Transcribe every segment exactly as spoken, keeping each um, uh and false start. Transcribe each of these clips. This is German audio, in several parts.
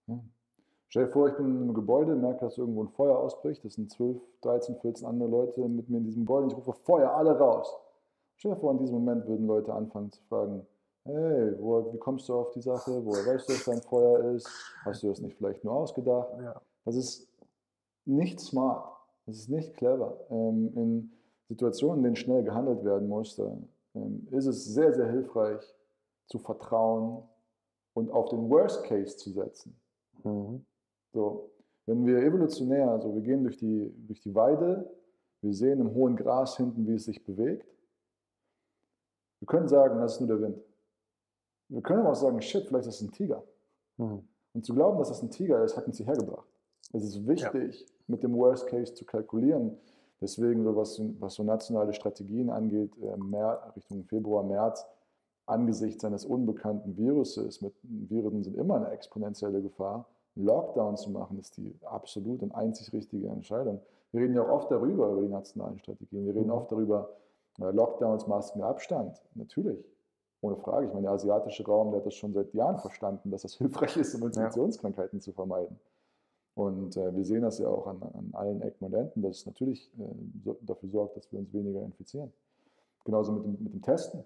Ja. Stell dir vor, ich bin in einem Gebäude, merke, dass irgendwo ein Feuer ausbricht. Das sind zwölf, dreizehn, vierzehn andere Leute mit mir in diesem Gebäude und ich rufe Feuer, alle raus. Stell dir vor, in diesem Moment würden Leute anfangen zu fragen, hey, woher, wie kommst du auf die Sache? Woher weißt du, dass da ein Feuer ist? Hast du das nicht vielleicht nur ausgedacht? Ja. Das ist nicht smart. Das ist nicht clever. Ähm, in Situationen, in denen schnell gehandelt werden musste, ähm, ist es sehr, sehr hilfreich zu vertrauen und auf den Worst Case zu setzen. Mhm. So, wenn wir evolutionär, also wir gehen durch die, durch die Weide, wir sehen im hohen Gras hinten, wie es sich bewegt. Wir können sagen, das ist nur der Wind. Wir können aber auch sagen, shit, vielleicht ist es ein Tiger. Mhm. Und zu glauben, dass es ein Tiger ist, hat uns hierher gebracht. Es ist Ja. wichtig, mit dem Worst Case zu kalkulieren. Deswegen, so was, was so nationale Strategien angeht, äh, März, Richtung Februar, März, angesichts eines unbekannten Viruses, mit Viren sind immer eine exponentielle Gefahr, einen Lockdown zu machen, ist die absolut und einzig richtige Entscheidung. Wir reden ja auch oft darüber, über die nationalen Strategien. Wir reden Mhm. oft darüber, äh, Lockdowns, Masken, Abstand. Natürlich, ohne Frage. Ich meine, der asiatische Raum, der hat das schon seit Jahren verstanden, dass das hilfreich ist, um Ja. Infektionskrankheiten zu vermeiden. Und äh, wir sehen das ja auch an, an allen Ecken und Enden, dass es natürlich äh, so, dafür sorgt, dass wir uns weniger infizieren. Genauso mit dem, mit dem Testen.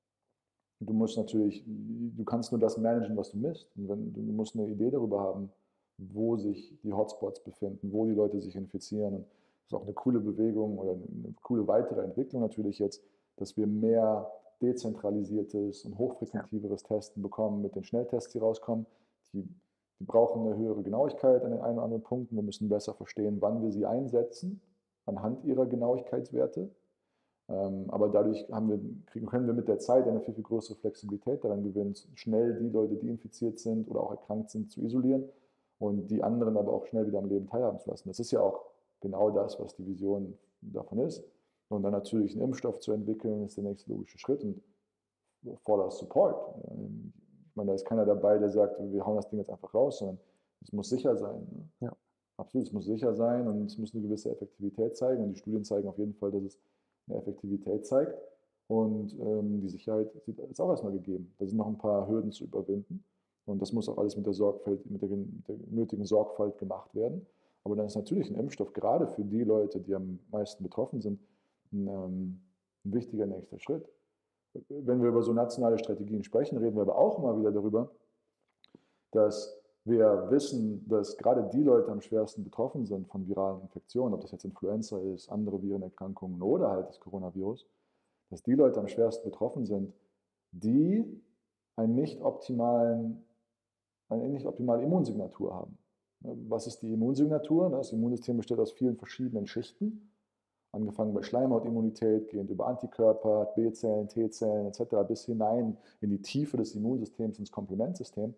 Du musst natürlich, du kannst nur das managen, was du misst. Und wenn, du musst eine Idee darüber haben, wo sich die Hotspots befinden, wo die Leute sich infizieren. Und das ist auch eine coole Bewegung oder eine coole weitere Entwicklung natürlich jetzt, dass wir mehr dezentralisiertes und Ja. hochfrequentiveres Testen bekommen mit den Schnelltests, die rauskommen. Die, die brauchen eine höhere Genauigkeit an den einen oder anderen Punkten. Wir müssen besser verstehen, wann wir sie einsetzen, anhand ihrer Genauigkeitswerte. Ähm, aber dadurch haben wir, kriegen, können wir mit der Zeit eine viel, viel größere Flexibilität daran gewinnen, schnell die Leute, die infiziert sind oder auch erkrankt sind, zu isolieren und die anderen aber auch schnell wieder am Leben teilhaben zu lassen. Das ist ja auch genau das, was die Vision davon ist. Und dann natürlich einen Impfstoff zu entwickeln, ist der nächste logische Schritt und voller Support. Ähm, Ich meine, da ist keiner dabei, der sagt, wir hauen das Ding jetzt einfach raus, sondern es muss sicher sein. Ne? Ja. Absolut, es muss sicher sein und es muss eine gewisse Effektivität zeigen. Und die Studien zeigen auf jeden Fall, dass es eine Effektivität zeigt. Und ähm, die Sicherheit ist auch erstmal gegeben. Da sind noch ein paar Hürden zu überwinden. Und das muss auch alles mit der, Sorgfalt, mit der, mit der nötigen Sorgfalt gemacht werden. Aber dann ist natürlich ein Impfstoff gerade für die Leute, die am meisten betroffen sind, ein, ähm, ein wichtiger nächster Schritt. Wenn wir über so nationale Strategien sprechen, reden wir aber auch immer wieder darüber, dass wir wissen, dass gerade die Leute am schwersten betroffen sind von viralen Infektionen, ob das jetzt Influenza ist, andere Virenerkrankungen oder halt das Coronavirus, dass die Leute am schwersten betroffen sind, die einen nicht optimalen, eine nicht optimale Immunsignatur haben. Was ist die Immunsignatur? Das Immunsystem besteht aus vielen verschiedenen Schichten, angefangen bei Schleimhautimmunität, gehend über Antikörper, B-Zellen, T-Zellen et cetera bis hinein in die Tiefe des Immunsystems, ins Komplementsystem.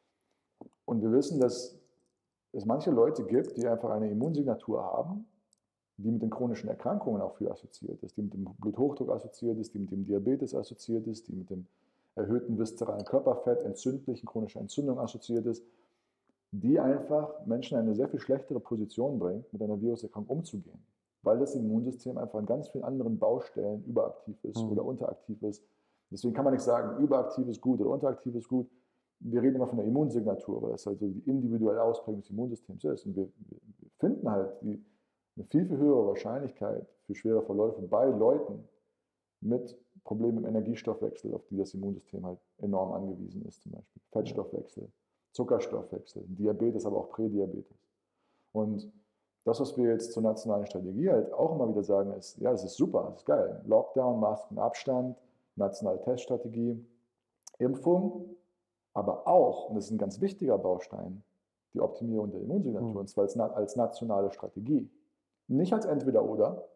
Und wir wissen, dass es manche Leute gibt, die einfach eine Immunsignatur haben, die mit den chronischen Erkrankungen auch viel assoziiert ist, die mit dem Bluthochdruck assoziiert ist, die mit dem Diabetes assoziiert ist, die mit dem erhöhten viszeralen Körperfett, entzündlichen chronischer Entzündung assoziiert ist, die einfach Menschen in eine sehr viel schlechtere Position bringt, mit einer Viruserkrankung umzugehen, weil das Immunsystem einfach an ganz vielen anderen Baustellen überaktiv ist oder Mhm. unteraktiv ist. Deswegen kann man nicht sagen, überaktiv ist gut oder unteraktiv ist gut. Wir reden immer von der Immunsignatur, weil das halt so die individuelle Ausprägung des Immunsystems ist. Und wir, wir finden halt die, eine viel, viel höhere Wahrscheinlichkeit für schwere Verläufe bei Leuten mit Problemen im Energiestoffwechsel, auf die das Immunsystem halt enorm angewiesen ist, zum Beispiel Ja. Fettstoffwechsel, Zuckerstoffwechsel, Diabetes, aber auch Prädiabetes. Und das, was wir jetzt zur nationalen Strategie halt auch immer wieder sagen, ist, ja, das ist super, das ist geil. Lockdown, Masken, Abstand, nationale Teststrategie, Impfung, aber auch, und das ist ein ganz wichtiger Baustein, die Optimierung der Immunsignatur, Mhm. und zwar als, als nationale Strategie. Nicht als Entweder-Oder,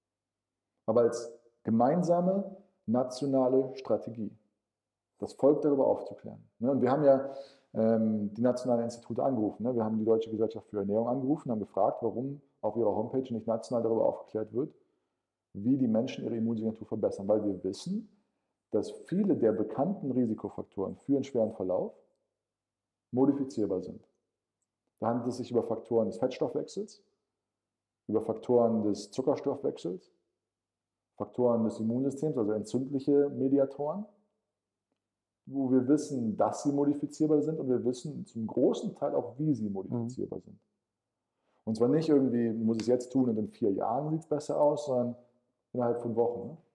aber als gemeinsame nationale Strategie, das Volk darüber aufzuklären. Ne? Und wir haben ja ähm, die nationalen Institute angerufen. Ne? Wir haben die Deutsche Gesellschaft für Ernährung angerufen, haben gefragt, warum auf ihrer Homepage nicht national darüber aufgeklärt wird, wie die Menschen ihre Immunsignatur verbessern, weil wir wissen, dass viele der bekannten Risikofaktoren für einen schweren Verlauf modifizierbar sind. Da handelt es sich über Faktoren des Fettstoffwechsels, über Faktoren des Zuckerstoffwechsels, Faktoren des Immunsystems, also entzündliche Mediatoren, wo wir wissen, dass sie modifizierbar sind und wir wissen zum großen Teil auch, wie sie Mhm. modifizierbar sind. Und zwar nicht irgendwie, muss ich es jetzt tun und in vier Jahren sieht es besser aus, sondern innerhalb von Wochen. Ne?